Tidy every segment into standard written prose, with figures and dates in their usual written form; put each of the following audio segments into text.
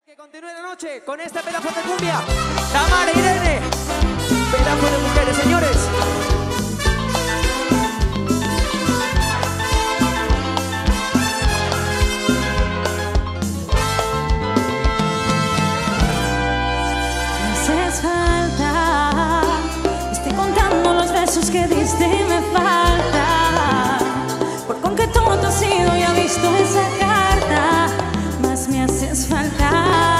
Que continúe la noche con esta pedazo de cumbia. Tamara Irene, pedazo de mujeres, señores. Me haces falta, estoy contando los besos que diste y me falta. Por con que tú te has ido y he visto esa carta, más me haces falta.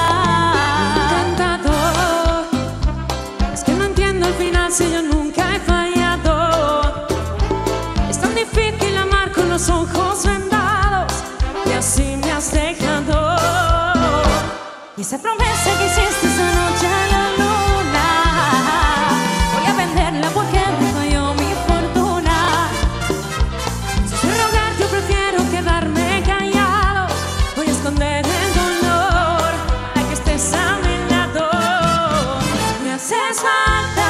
Si yo nunca he fallado, es tan difícil amar con los ojos vendados, y así me has dejado. Y esa promesa que hiciste esa noche a la luna, voy a venderla porque me falló mi fortuna. Sin rogar yo prefiero quedarme callado, voy a esconder el dolor para que estés a mi lado. Me haces falta,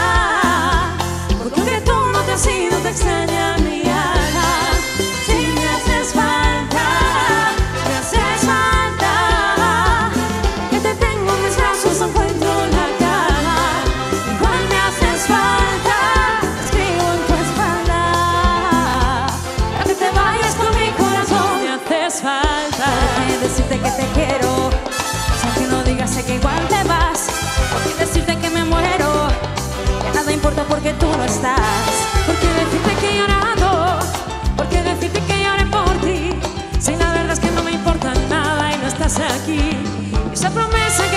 si no te extraña mi alma, si me haces falta, me haces falta, que te tengo en mis brazos, no encuentro la cama, igual me haces falta, escribo en tu espalda, para que te vayas con mi corazón, me haces falta, porque decirte que te quiero, aunque no digas sé que igual te vas, porque decirte que me muero, que nada importa porque tú no estás. Porque decirte que he llorado, porque decirte que lloré por ti, si la verdad es que no me importa nada y no estás aquí. Esa promesa